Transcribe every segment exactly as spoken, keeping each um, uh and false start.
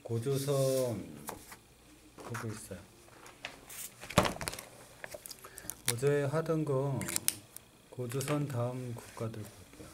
고조선 보고 있어요. 어제 하던 거 고조선 다음 국가들 볼게요.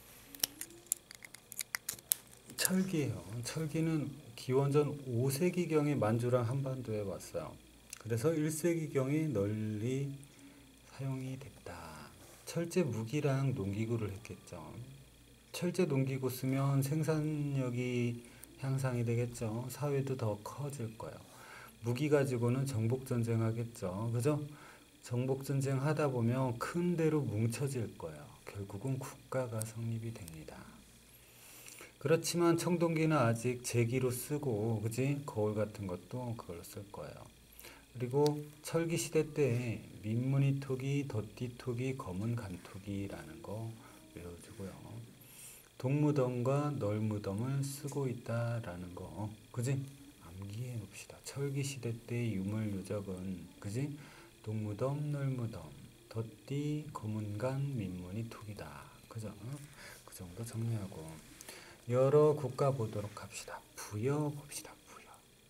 철기예요. 철기는 기원전 오 세기경에 만주랑 한반도에 왔어요. 그래서 일 세기경에 널리 사용이 됐다. 철제 무기랑 농기구를 했겠죠. 철제 농기구 쓰면 생산력이 향상이 되겠죠. 사회도 더 커질 거예요. 무기 가지고는 정복전쟁 하겠죠. 그죠? 정복전쟁 하다 보면 큰 데로 뭉쳐질 거예요. 결국은 국가가 성립이 됩니다. 그렇지만 청동기는 아직 제기로 쓰고, 그지? 거울 같은 것도 그걸로 쓸 거예요. 그리고 철기 시대 때 민무늬 토기, 덧띠 토기, 검은 간토기라는 거 외워주고요. 동무덤과 널무덤을 쓰고 있다라는 거, 그지? 암기해 봅시다. 철기 시대 때 유물 유적은, 그지? 동무덤, 널무덤, 덧띠, 검은간, 민무늬 토기다. 그죠? 그 정도 정리하고 여러 국가 보도록 합시다. 부여 봅시다. 부여.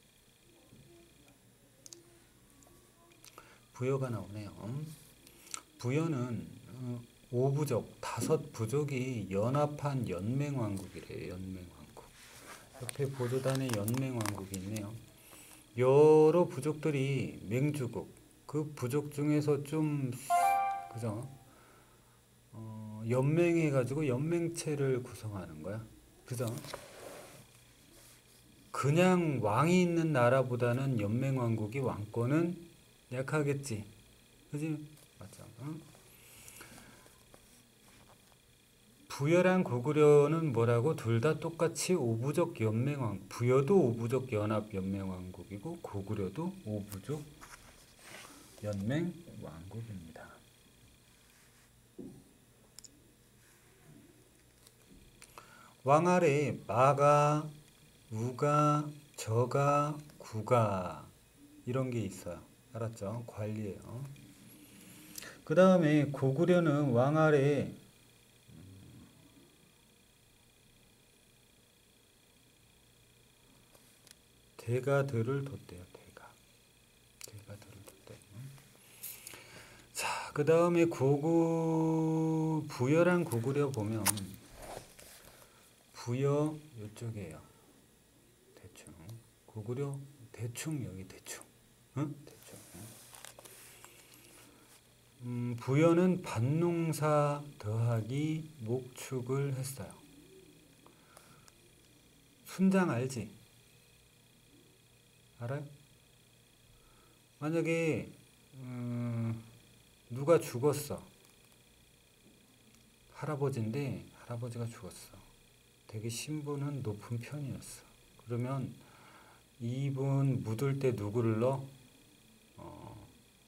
부여가 나오네요. 부여는 오부족, 다섯 부족이 연합한 연맹왕국이래요. 연맹왕국. 옆에 보조단에 연맹왕국이 있네요. 여러 부족들이 맹주국, 그 부족 중에서 좀 그죠? 어, 연맹해가지고 연맹체를 구성하는 거야. 그죠? 그냥 왕이 있는 나라보다는 연맹왕국이 왕권은 약하겠지. 그지? 맞죠? 응? 부여랑 고구려는 뭐라고? 둘 다 똑같이 오부족 연맹왕. 부여도 오부족 연합 연맹왕국이고 고구려도 오부족 연맹왕국입니다. 왕 아래 마가, 우가, 저가, 구가 이런 게 있어요. 알았죠? 관리예요. 그 다음에 고구려는 왕 아래 대가들을 뒀대요. 대가. 대가들을 뒀대요. 자, 그 다음에 고구 부여랑 고구려 보면 부여 이쪽이에요. 대충. 고구려 대충 여기 대충. 응? 대충. 음, 부여는 밭농사 더하기 목축을 했어요. 순장 알지? 알아요? 만약에 음, 누가 죽었어. 할아버지인데 할아버지가 죽었어. 되게 신분은 높은 편이었어. 그러면 이분 묻을 때 누구를 넣어? 어,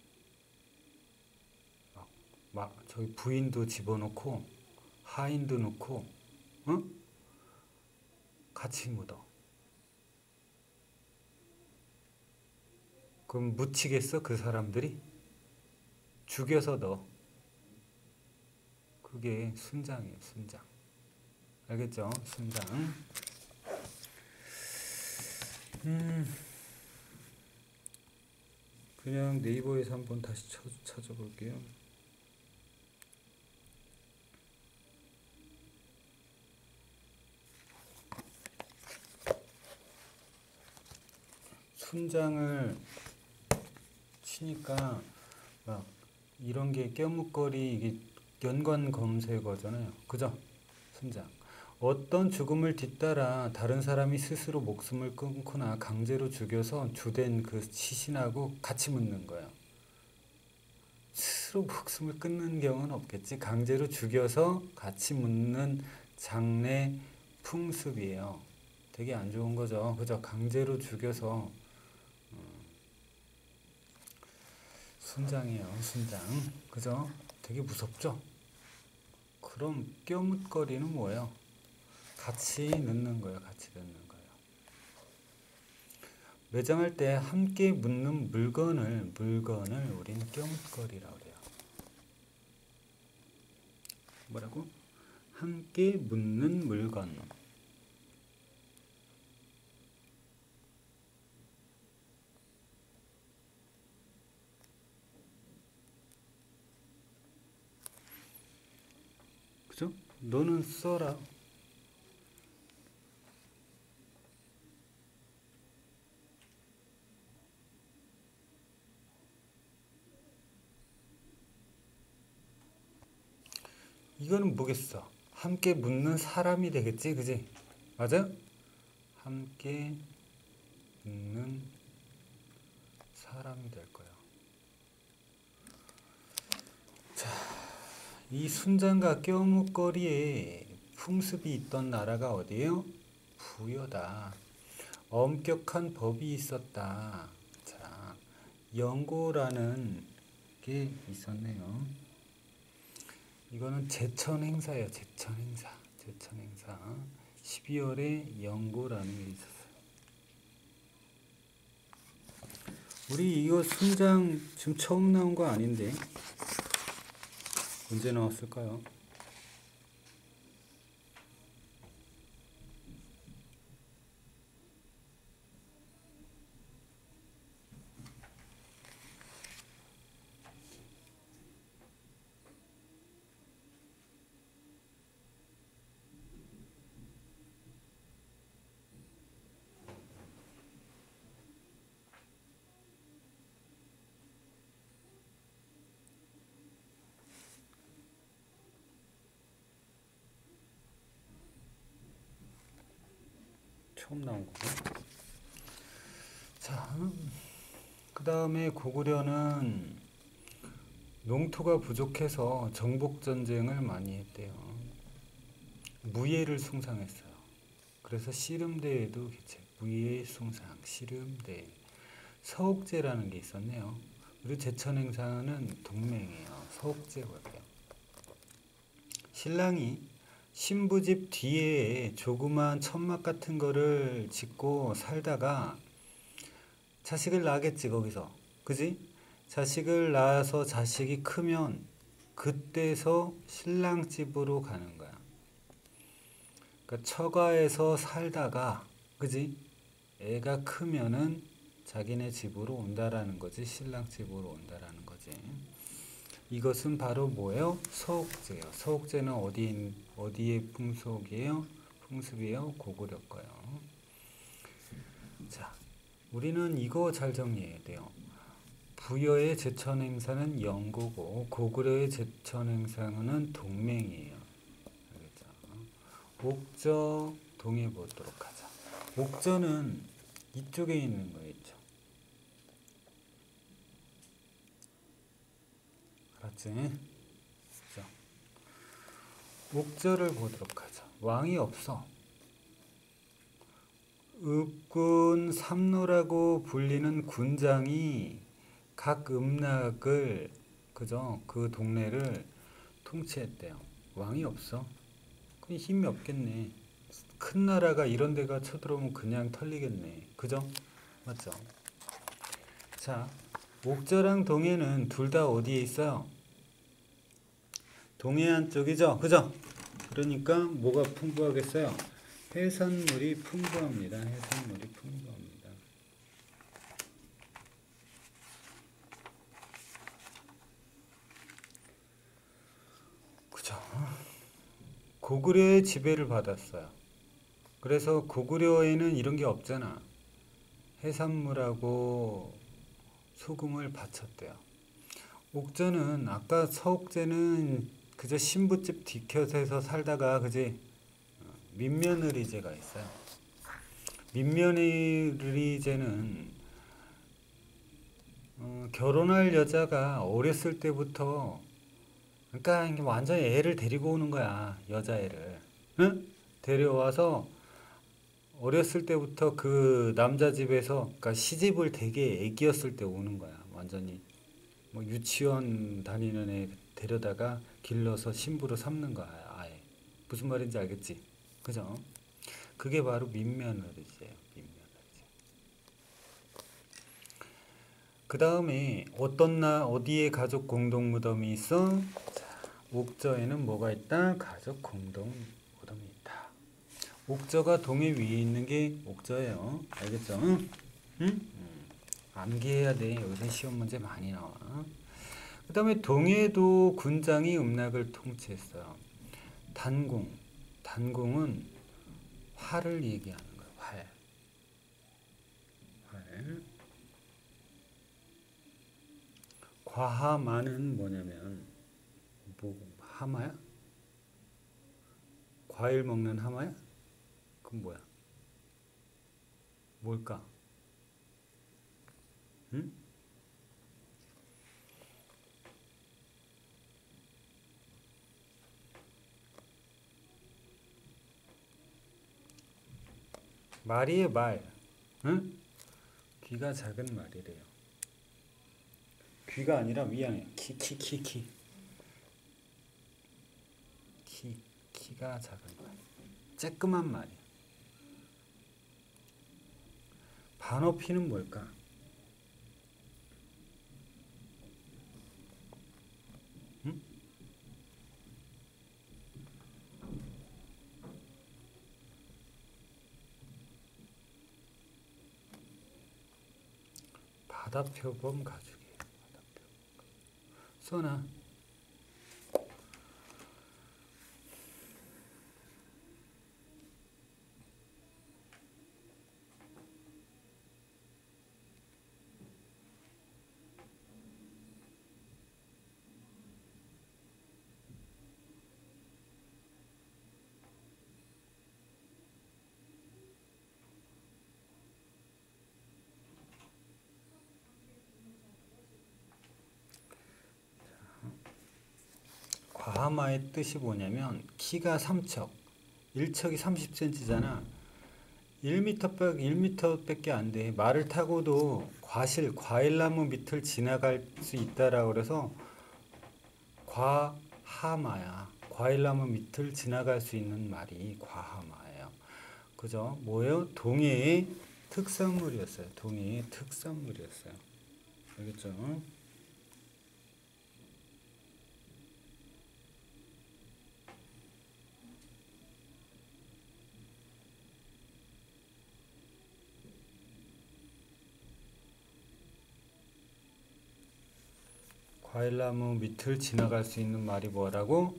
막, 막 저기 부인도 집어넣고 하인도 넣고 응? 같이 묻어. 그럼 묻히겠어? 그 사람들이? 죽여서 넣어. 그게 순장이에요. 순장. 알겠죠? 순장. 음, 그냥 네이버에서 한번 다시 쳐, 찾아볼게요. 순장을 치니까 막 이런 게 껴묵거리 이게 연관 검색어잖아요. 그죠? 순장. 어떤 죽음을 뒤따라 다른 사람이 스스로 목숨을 끊거나 강제로 죽여서 주된 그 시신하고 같이 묻는 거예요. 스스로 목숨을 끊는 경우는 없겠지. 강제로 죽여서 같이 묻는 장례 풍습이에요. 되게 안 좋은 거죠. 그죠? 강제로 죽여서 순장이에요. 순장. 그죠? 되게 무섭죠? 그럼 껴묻거리는 뭐예요? 같이 넣는 거예요. 같이 넣는 거예요. 매장할 때 함께 묻는 물건을 물건을 우린 껴묻거리라고 해요. 뭐라고? 함께 묻는 물건. 그죠? 너는 써라. 이거는 뭐겠어? 함께 묻는 사람이 되겠지, 그지? 맞아? 함께 묻는 사람이 될 거야. 자, 이 순장과 껴묵거리에 풍습이 있던 나라가 어디예요? 부여다. 엄격한 법이 있었다. 자, 영고라는 게 있었네요. 이거는 제천 행사예요. 제천 행사. 제천 행사. 십이월에 영고라는 게 있었어요. 우리 이거 순장 지금 처음 나온 거 아닌데 언제 나왔을까요? 처음 나온 거고. 자, 그 다음에 고구려는 농토가 부족해서 정복전쟁을 많이 했대요. 무예를 숭상했어요. 그래서 씨름대회도 개최. 무예 숭상, 씨름대회. 서옥제라는 게 있었네요. 그리고 제천행사는 동맹이에요. 서옥제고요. 신랑이 신부집 뒤에 조그만 천막 같은 거를 짓고 살다가 자식을 낳겠지 거기서. 그지? 자식을 낳아서 자식이 크면 그때서 신랑 집으로 가는 거야. 그러니까 처가에서 살다가 그지? 애가 크면은 자기네 집으로 온다라는 거지. 신랑 집으로 온다라는 거지. 이것은 바로 뭐예요? 서옥제예요. 서옥제는 어디 어디의 풍속이에요? 풍습이에요? 고구려 거요. 자, 우리는 이거 잘 정리해야 돼요. 부여의 제천 행사는 영고고 고구려의 제천 행사는 동맹이에요. 알겠죠? 옥저 동해 보도록 하자. 옥저는 이쪽에 있는 거 있죠. 알았지? 자, 옥저를 보도록 하자. 왕이 없어. 읍군 삼노라고 불리는 군장이 각 음락을 그죠? 그 동네를 통치했대요. 왕이 없어. 그 힘이 없겠네. 큰 나라가 이런 데가 쳐들어오면 그냥 털리겠네. 그죠? 맞죠? 자, 옥저랑 동해는 둘 다 어디에 있어요? 동해안 쪽이죠? 그죠? 그러니까 뭐가 풍부하겠어요? 해산물이 풍부합니다. 해산물이 풍부합니다. 그죠? 고구려의 지배를 받았어요. 그래서 고구려에는 이런 게 없잖아. 해산물하고 소금을 바쳤대요. 옥저는 아까 서옥제는 그저 신부집 뒤곁에서 살다가 그지 민며느리제가 있어요. 민며느리제는 어, 결혼할 여자가 어렸을 때부터 그러니까 완전 애를 데리고 오는 거야. 여자애를. 응? 데려와서 어렸을 때부터 그 남자 집에서 그러니까 시집을 되게 애기였을 때 오는 거야. 완전히 뭐 유치원 다니는 애 데려다가 길러서 신부로 삼는 거야. 아예. 무슨 말인지 알겠지? 그죠? 그게 바로 민며느리제예요. 민며느리제. 그 다음에 어떤 나 어디에 가족 공동 무덤이 있어? 자, 옥저에는 뭐가 있다? 가족 공동 무덤이 있다. 옥저가 동해 위에 있는 게 옥저예요. 알겠죠? 응? 응? 음. 암기해야 돼. 여기서 시험 문제 많이 나와. 그 다음에 동해도 군장이 음락을 통치했어요. 단궁. 단궁은 활을 얘기하는 거예요. 활. 활. 과하마는 뭐냐면 뭐 하마야? 과일 먹는 하마야? 그건 뭐야? 뭘까? 응? 말이에요, 말. 응? 귀가 작은 말이래요. 귀가 아니라 위양이야. 키, 키, 키, 키. 키, 키가 작은 말. 쬐끄만 말이야. 반어피는 뭘까? 응? 바다표범 가죽이에요. 바다표범. 써나. 과하마의 뜻이 뭐냐면 키가 삼 척, 일 척이 삼십 센티미터잖아. 일 미터 백, 일 미터밖에 안 돼. 말을 타고도 과실, 과일나무 밑을 지나갈 수 있다라고 그래서 과하마야. 과일나무 밑을 지나갈 수 있는 말이 과하마예요. 그죠? 뭐예요? 동해의 특산물이었어요. 동해의 특산물이었어요. 알겠죠? 과일나무 밑을 지나갈 수 있는 말이 뭐라고?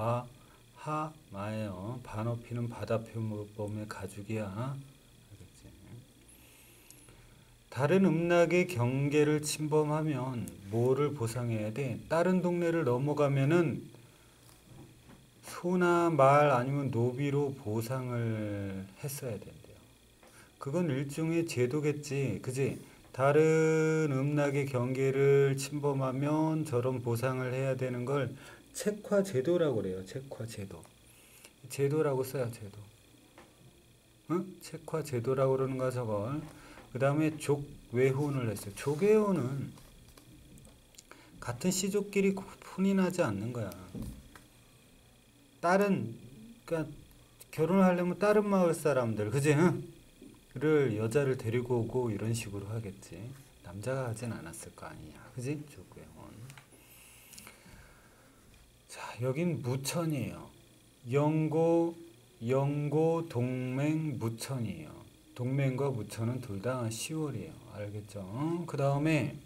과하마예요. 반어피는 바다표범의 가죽이야. 알겠지? 다른 음락의 경계를 침범하면 뭐를 보상해야 돼? 다른 동네를 넘어가면은 소나 말 아니면 노비로 보상을 했어야 된대요. 그건 일종의 제도겠지. 그지? 다른 음락의 경계를 침범하면 저런 보상을 해야 되는 걸 책화 제도라고 그래요. 책화 제도. 제도라고 써요. 제도. 응? 책화 제도라고 그러는 거야 저걸. 그 다음에 족외혼을 했어요. 족외혼은 같은 씨족끼리 혼인하지 않는 거야. 다른 그러니까 결혼을 하려면 다른 마을 사람들 그지? 응? 를 여자를 데리고 오고 이런 식으로 하겠지. 남자가 하진 않았을 거 아니야. 그지? 족외혼. 자, 여긴 무천이에요. 영고, 영고, 동맹, 무천이에요. 동맹과 무천은 둘 다 시월이에요. 알겠죠? 그 다음에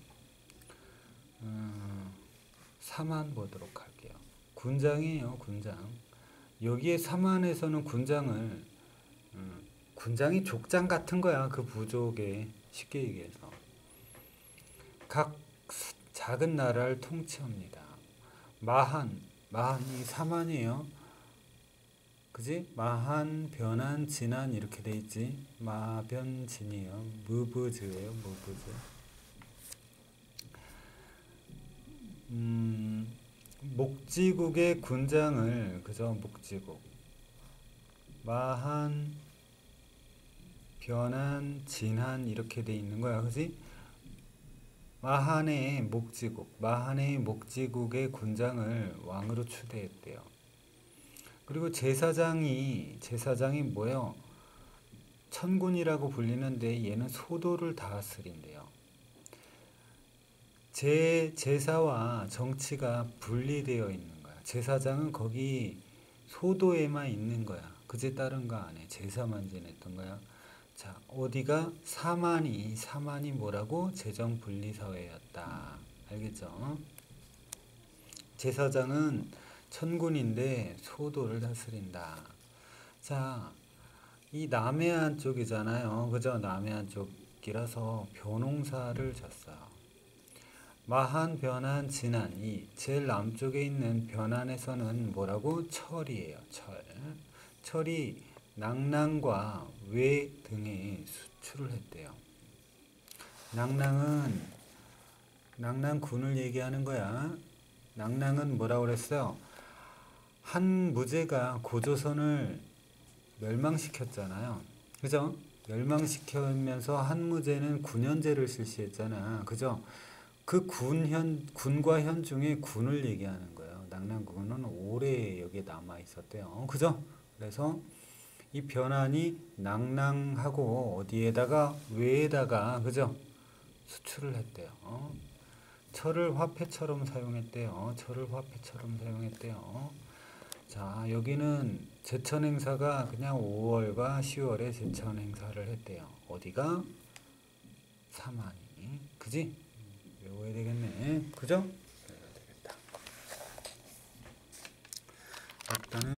음, 사만 보도록 할게요. 군장이에요. 군장. 여기에 사만에서는 군장을 음, 군장이 족장 같은 거야. 그 부족에 쉽게 얘기해서 각 작은 나라를 통치합니다. 마한, 마한이 사만이에요. 그지? 마한, 변한, 진한 이렇게 돼 있지. 마변진이에요. 무브즈예요. 무브즈. 음, 목지국의 군장을 그죠? 목지국. 마한, 변한, 진한 이렇게 돼 있는 거야. 그지? 마한의 목지국, 마한의 목지국의 군장을 왕으로 추대했대요. 그리고 제사장이 제사장이 뭐예요? 천군이라고 불리는데 얘는 소도를 다스린대요. 제 제사와 정치가 분리되어 있는 거야. 제사장은 거기 소도에만 있는 거야. 그제 다른 거 안 해. 제사만 지냈던 거야. 자, 어디가 사만이 사만이 뭐라고? 재정분리사회였다. 알겠죠? 제사장은 천군인데 소도를 다스린다. 자, 이 남해안 쪽이잖아요. 그죠? 남해안 쪽이라서 벼농사를 졌어요. 마한, 변한, 진안. 이 제일 남쪽에 있는 변안에서는 뭐라고? 철이에요. 철. 철이 낭낭과 외 등에 수출을 했대요. 낭낭은 낭낭군을 얘기하는 거야. 낭낭은 뭐라고 그랬어요? 한 무제가 고조선을 멸망시켰잖아요. 그죠? 멸망시키면서 한 무제는 군현제를 실시했잖아. 그죠? 그 군현, 군과 현 중에 군을 얘기하는 거예요. 낭낭군은 오래 여기에 남아 있었대요. 그죠? 그래서 이 변환이 낭낭하고 어디에다가 외에다가 그죠? 수출을 했대요. 어? 철을 화폐처럼 사용했대요. 철을 화폐처럼 사용했대요. 자, 여기는 제천 행사가 그냥 오월과 시월에 제천 행사를 했대요. 어디가? 사만이. 그지? 외워야 되겠네. 그죠? 외워야 되겠다. 일단은